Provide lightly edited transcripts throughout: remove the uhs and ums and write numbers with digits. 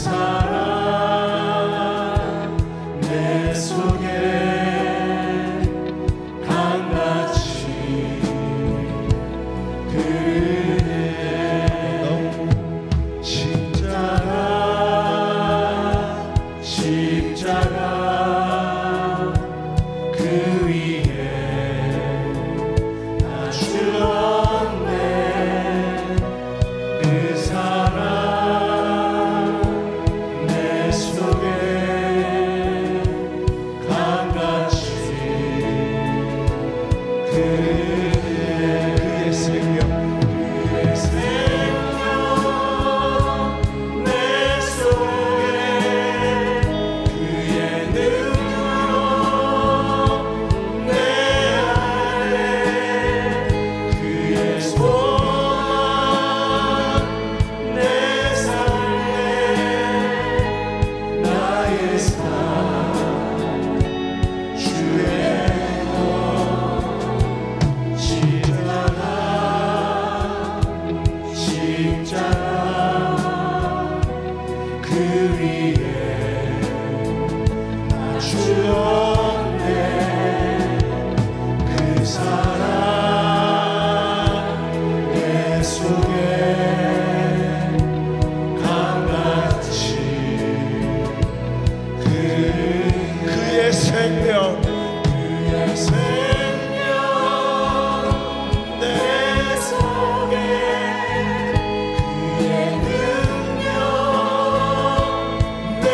내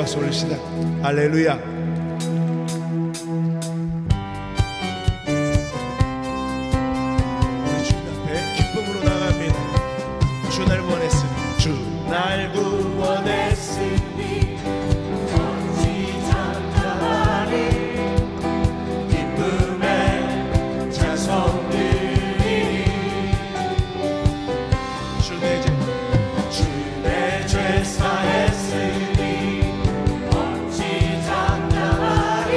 말씀 올리시다. 할렐루야. 우리 주님 앞에 기쁨으로 나갑니다. 주 날 구원했으니, 주 날 구원했으니 어찌 잠잠하리. 기쁨에 찬송 드리리. 주 내 죄 사했으니 어찌 잠잠하리.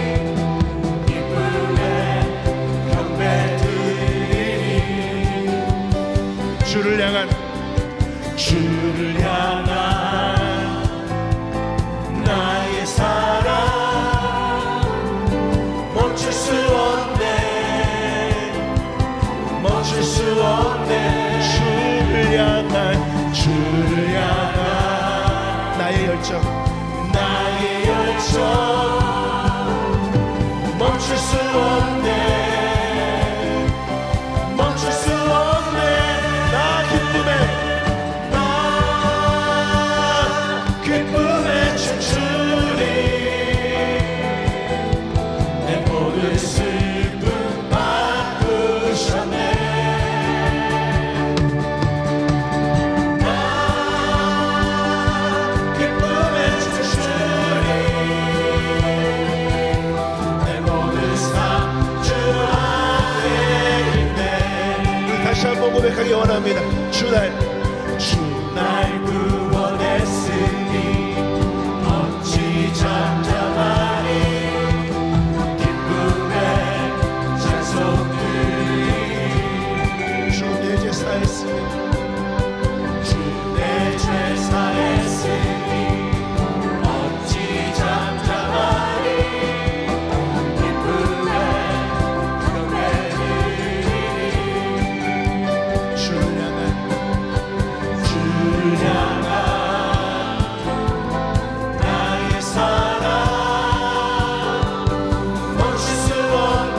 기쁨에 경배 드리리. 주를 향한 나의 사랑 멈출 수 없네. 멈출 수 없네. 주를 향한 나의 열정 멈출 수 없네. 멈출 수 없네. 나 기쁨에 춤추리. 내 모든 슬픔 바꾸셨네. 나 기쁨에 춤추리. 내 모든 삶 주 안에 있네. 다시 한번 고백하기 원합니다. 주 날 구원했으니 어찌 잠잠하리. 기쁨에 찬송 드리리. 주 내 죄 사했으니 주 내 죄 사했으니 어찌 잠잠하리. 기쁨에 경배 드리리. 주를 향한 나의 사랑 멈출 수 없네.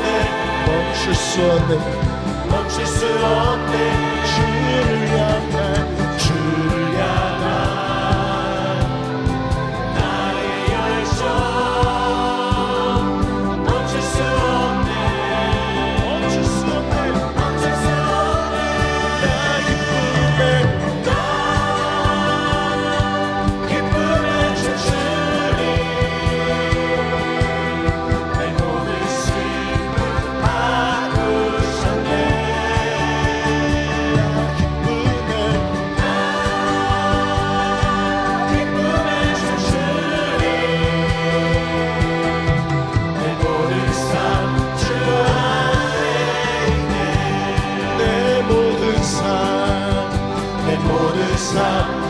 멈출 수 없네. 주를 향한 나의 열정 멈출 수 없네. 멈출 수 없네. 나 기쁨에 춤추리. 내 모든 슬픔 바꾸셨네. 기쁨에 춤추리. 내 모든 삶 주 안에 있네. 내 모든 삶 내 모든 삶